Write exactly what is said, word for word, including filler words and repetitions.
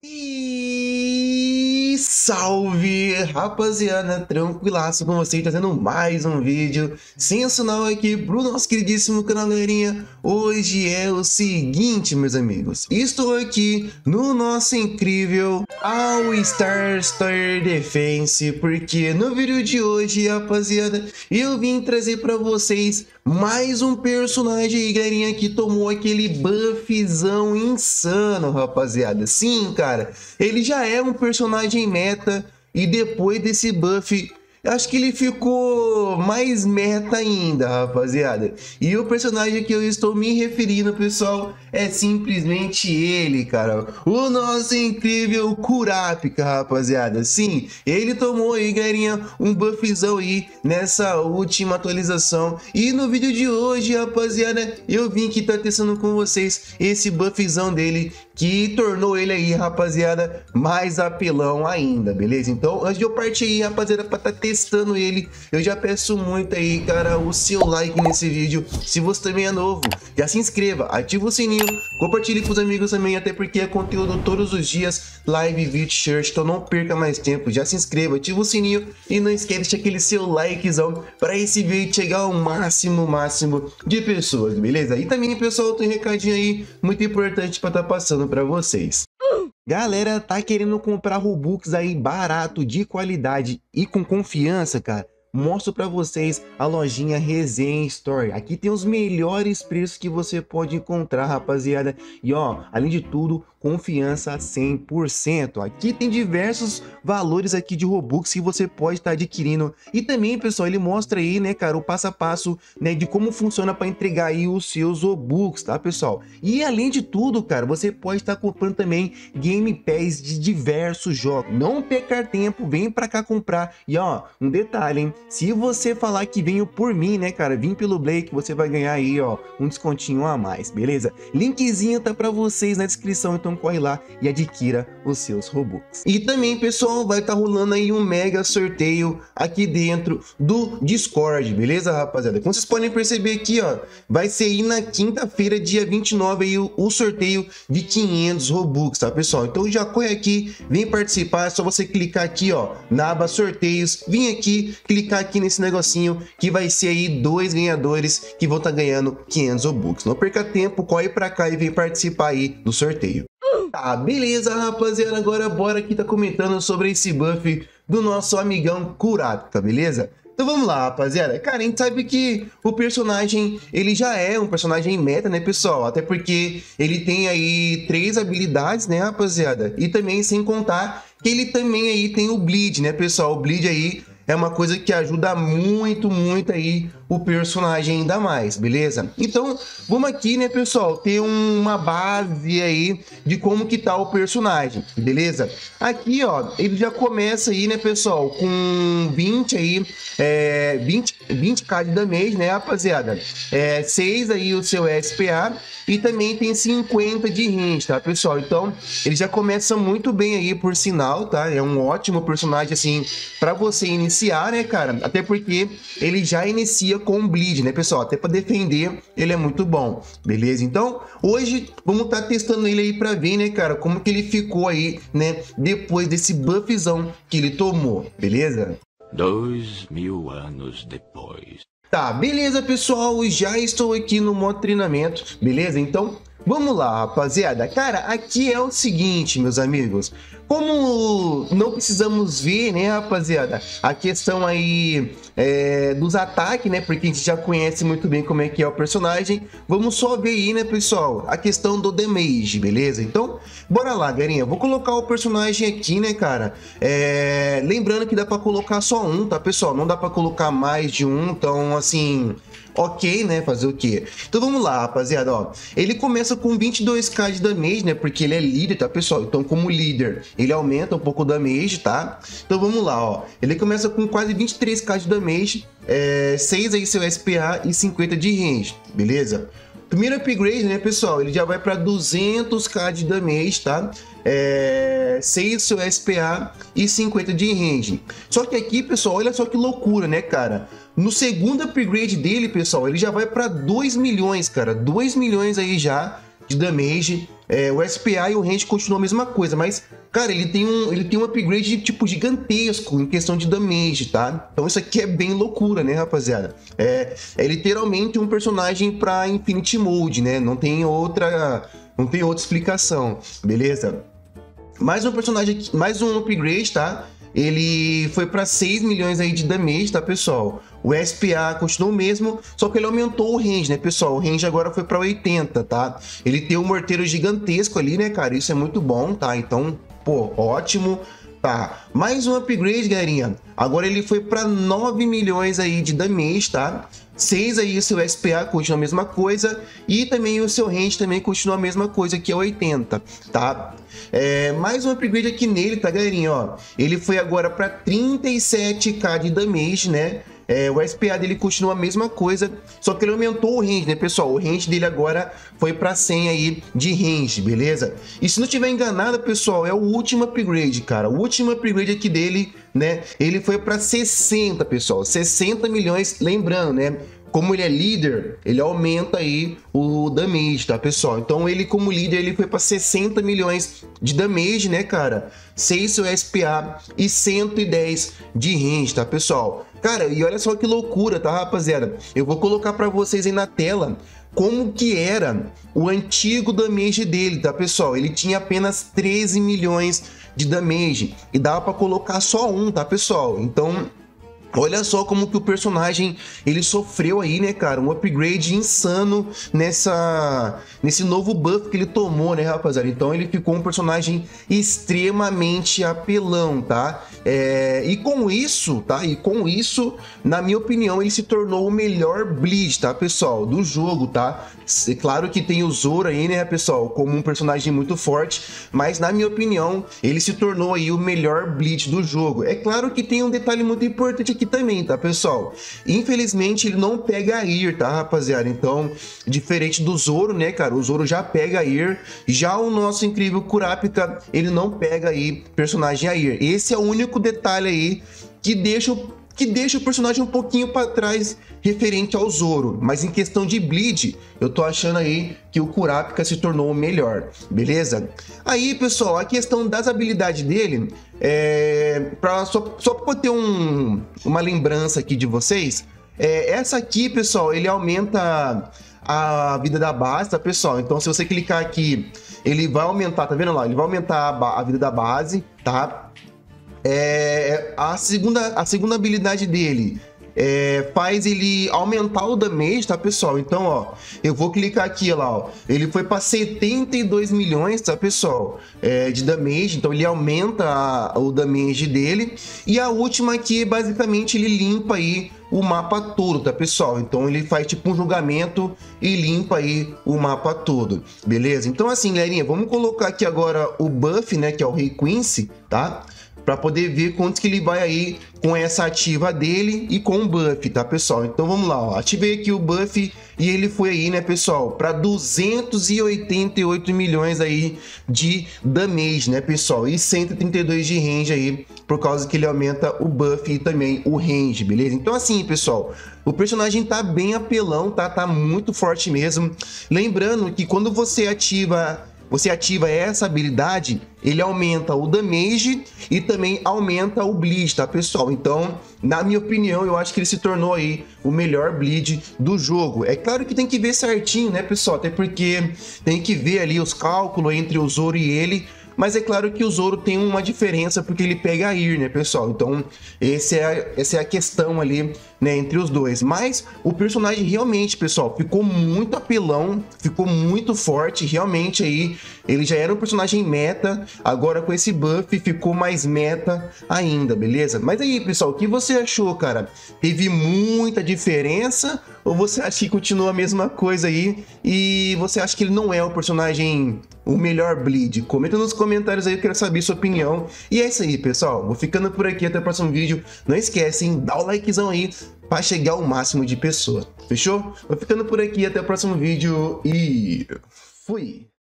E salve, rapaziada, tranquilaço com vocês, trazendo mais um vídeo sensacional aqui pro nosso queridíssimo canal, galerinha. Hoje é o seguinte, meus amigos, estou aqui no nosso incrível All Star Star Defense, porque no vídeo de hoje, rapaziada, eu vim trazer pra vocês mais um personagem aí, galerinha, que tomou aquele buffzão insano, rapaziada. Sim, cara, ele já é um personagem meta e depois desse buff, acho que ele ficou mais meta ainda, rapaziada. E o personagem que eu estou me referindo, pessoal, é simplesmente ele, cara. O nosso incrível Kurapika, rapaziada. Sim, ele tomou aí, galerinha, um buffzão aí nessa última atualização. E no vídeo de hoje, rapaziada, eu vim aqui tá testando com vocês esse buffzão dele, que tornou ele aí, rapaziada, mais apelão ainda, beleza? Então, antes de eu partir aí, rapaziada, pra tá testando ele, eu já peço muito aí, cara, o seu like nesse vídeo. Se você também é novo, já se inscreva, ativa o sininho, compartilhe com os amigos também, até porque é conteúdo todos os dias, live, vídeo, shirt, então não perca mais tempo. Já se inscreva, ativa o sininho e não esquece de aquele seu likezão para esse vídeo chegar ao máximo, máximo de pessoas, beleza? E também, pessoal, tem um recadinho aí muito importante para tá passando para vocês. Galera, tá querendo comprar Robux aí barato, de qualidade e com confiança, cara? Mostro para vocês a lojinha Resenha Store. Aqui tem os melhores preços que você pode encontrar, rapaziada. E ó, além de tudo, confiança cem por cento. Aqui tem diversos valores aqui de Robux que você pode estar adquirindo. E também, pessoal, ele mostra aí, né, cara, o passo a passo, né, de como funciona para entregar aí os seus Robux, tá, pessoal? E além de tudo, cara, você pode estar comprando também Game Pass de diversos jogos. Não perca tempo, vem para cá comprar. E ó, um detalhe, hein? Se você falar que veio por mim, né, cara, vim pelo Blake, você vai ganhar aí, ó, um descontinho a mais, beleza? Linkzinho tá pra vocês na descrição, então corre lá e adquira os seus Robux. E também, pessoal, vai estar tá rolando aí um mega sorteio aqui dentro do Discord, beleza, rapaziada? Como vocês podem perceber aqui, ó, vai ser aí na quinta-feira, dia vinte e nove, aí o, o sorteio de quinhentos Robux, tá, pessoal? Então já corre aqui, vem participar, é só você clicar aqui, ó, na aba sorteios, vem aqui, clicar aqui nesse negocinho que vai ser aí dois ganhadores que vão estar tá ganhando quinhentos Robux. Não perca tempo, corre pra cá e vem participar aí do sorteio. Tá, beleza, rapaziada, agora bora aqui tá comentando sobre esse buff do nosso amigão Kurapika, beleza? Então vamos lá, rapaziada. Cara, a gente sabe que o personagem, ele já é um personagem meta, né, pessoal? Até porque ele tem aí três habilidades, né, rapaziada? E também, sem contar, que ele também aí tem o Bleed, né, pessoal? O Bleed aí é uma coisa que ajuda muito, muito aí o personagem ainda mais, beleza? Então, vamos aqui, né, pessoal, ter uma base aí de como que tá o personagem, beleza? Aqui, ó, ele já começa aí, né, pessoal, com vinte aí, é, vinte, vinte k de damage, né, rapaziada? É, seis aí o seu S P A e também tem cinquenta de range, tá, pessoal? Então, ele já começa muito bem aí, por sinal, tá? É um ótimo personagem, assim, pra você iniciar, né, cara? Até porque ele já inicia com Bleed, né, pessoal? Até para defender, ele é muito bom, beleza? Então, hoje vamos estar tá testando ele aí para ver, né, cara, como que ele ficou aí, né, depois desse buffzão que ele tomou, beleza? Dois mil anos depois. Tá, beleza, pessoal, já estou aqui no modo treinamento, beleza? Então, vamos lá, rapaziada. Cara, aqui é o seguinte, meus amigos. Como não precisamos ver, né, rapaziada, a questão aí é, dos ataques, né, porque a gente já conhece muito bem como é que é o personagem, vamos só ver aí, né, pessoal, a questão do damage, beleza? Então, bora lá, galerinha, vou colocar o personagem aqui, né, cara, é, lembrando que dá pra colocar só um, tá, pessoal? Não dá pra colocar mais de um, então, assim, ok, né, fazer o quê? Então vamos lá, rapaziada, ó, ele começa com vinte e dois k de damage, né, porque ele é líder, tá, pessoal? Então, como líder, ele aumenta um pouco o damage, tá? Então vamos lá, ó, ele começa com quase vinte e três k de damage, é, seis aí seu S P A e cinquenta de range, beleza? Primeiro upgrade, né, pessoal, ele já vai para duzentos k de damage, tá? É, seis seu S P A e cinquenta de range. Só que aqui, pessoal, olha só que loucura, né, cara? No segundo upgrade dele, pessoal, ele já vai para dois milhões, cara. dois milhões aí já de damage É, o S P A e o range continuam a mesma coisa, mas, cara, ele tem um, ele tem um upgrade, tipo, gigantesco em questão de damage, tá? Então isso aqui é bem loucura, né, rapaziada? É, é literalmente um personagem pra Infinity Mode, né? Não tem outra, não tem outra explicação, beleza? Mais um personagem, aqui, mais um upgrade, tá? Ele foi para seis milhões aí de damage, tá, pessoal? O S P A continuou o mesmo, só que ele aumentou o range, né, pessoal? O range agora foi para oitenta, tá? Ele tem um morteiro gigantesco ali, né, cara? Isso é muito bom, tá? Então, pô, ótimo. Tá, mais um upgrade, galerinha. Agora ele foi para nove milhões aí de damage, tá? seis aí o seu S P A continua a mesma coisa e também o seu range também continua a mesma coisa, que é oitenta, tá? É, mais um upgrade aqui nele, tá, galerinha, ó. Ele foi agora para trinta e sete k de damage, né? É, o S P A dele continua a mesma coisa, só que ele aumentou o range, né, pessoal? O range dele agora foi para cem aí de range, beleza? E se não tiver enganado, pessoal, é o último upgrade, cara. O último upgrade aqui dele, né? Ele foi para sessenta, pessoal. sessenta milhões, lembrando, né? Como ele é líder, ele aumenta aí o damage, tá, pessoal? Então ele, como líder, ele foi para sessenta milhões de damage, né, cara? seis seu S P A e cento e dez de range, tá, pessoal? Cara, e olha só que loucura, tá, rapaziada? Eu vou colocar para vocês aí na tela como que era o antigo damage dele, tá, pessoal? Ele tinha apenas treze milhões de damage e dava para colocar só um, tá, pessoal? Então, olha só como que o personagem, ele sofreu aí, né, cara? Um upgrade insano nessa, nesse novo buff que ele tomou, né, rapaziada? Então ele ficou um personagem extremamente apelão, tá? É, e com isso, tá? E com isso, na minha opinião, ele se tornou o melhor Bleed, tá, pessoal? Do jogo, tá? É claro que tem o Zoro aí, né, pessoal? Como um personagem muito forte, mas na minha opinião, ele se tornou aí o melhor Bleed do jogo. É claro que tem um detalhe muito importante aqui também, tá, pessoal? Infelizmente ele não pega a I R, tá, rapaziada? Então, diferente do Zoro, né, cara? O Zoro já pega a I R, já o nosso incrível Kurapika, ele não pega aí personagem a I R. Esse é o único detalhe aí que deixa o que deixa o personagem um pouquinho para trás referente ao Zoro, mas em questão de bleed, eu tô achando aí que o Kurapika se tornou o melhor, beleza? Aí, pessoal, a questão das habilidades dele, é, pra, só, só para ter um, uma lembrança aqui de vocês, é, essa aqui, pessoal, ele aumenta a vida da base, tá, pessoal? Então, se você clicar aqui, ele vai aumentar, tá vendo lá? Ele vai aumentar a, a vida da base, tá? É, a, segunda, a segunda habilidade dele é, faz ele aumentar o damage, tá, pessoal? Então, ó, eu vou clicar aqui, lá, ó. Ele foi para setenta e dois milhões, tá, pessoal? É, de damage, então ele aumenta a, o damage dele. E a última aqui, basicamente, ele limpa aí o mapa todo, tá, pessoal? Então ele faz tipo um julgamento e limpa aí o mapa todo, beleza? Então assim, galerinha, vamos colocar aqui agora o buff, né, que é o Rei Quincy, tá? Para poder ver quanto que ele vai aí com essa ativa dele e com o buff, tá, pessoal? Então vamos lá, ó. Ativei aqui o buff e ele foi aí, né, pessoal, para duzentos e oitenta e oito milhões aí de damage, né, pessoal? E cento e trinta e dois de range aí, por causa que ele aumenta o buff e também o range, beleza? Então assim, pessoal, o personagem tá bem apelão, tá? Tá muito forte mesmo. Lembrando que quando você ativa... Você ativa essa habilidade, ele aumenta o damage e também aumenta o bleed, tá, pessoal? Então, na minha opinião, eu acho que ele se tornou aí o melhor bleed do jogo. É claro que tem que ver certinho, né, pessoal? Até porque tem que ver ali os cálculos entre o Zoro e ele. Mas é claro que o Zoro tem uma diferença porque ele pega a I R, né, pessoal? Então, esse é, essa é a questão ali, né, entre os dois. Mas o personagem realmente, pessoal, ficou muito apelão, ficou muito forte. Realmente aí, ele já era um personagem meta, agora com esse buff ficou mais meta ainda, beleza? Mas aí, pessoal, o que você achou, cara? Teve muita diferença ou você acha que continua a mesma coisa aí e você acha que ele não é o personagem... o melhor bleed? Comenta nos comentários aí, eu quero saber sua opinião. E é isso aí, pessoal. Vou ficando por aqui, até o próximo vídeo. Não esquece, hein? Dá o likezão aí para chegar ao máximo de pessoas. Fechou? Vou ficando por aqui, até o próximo vídeo e fui!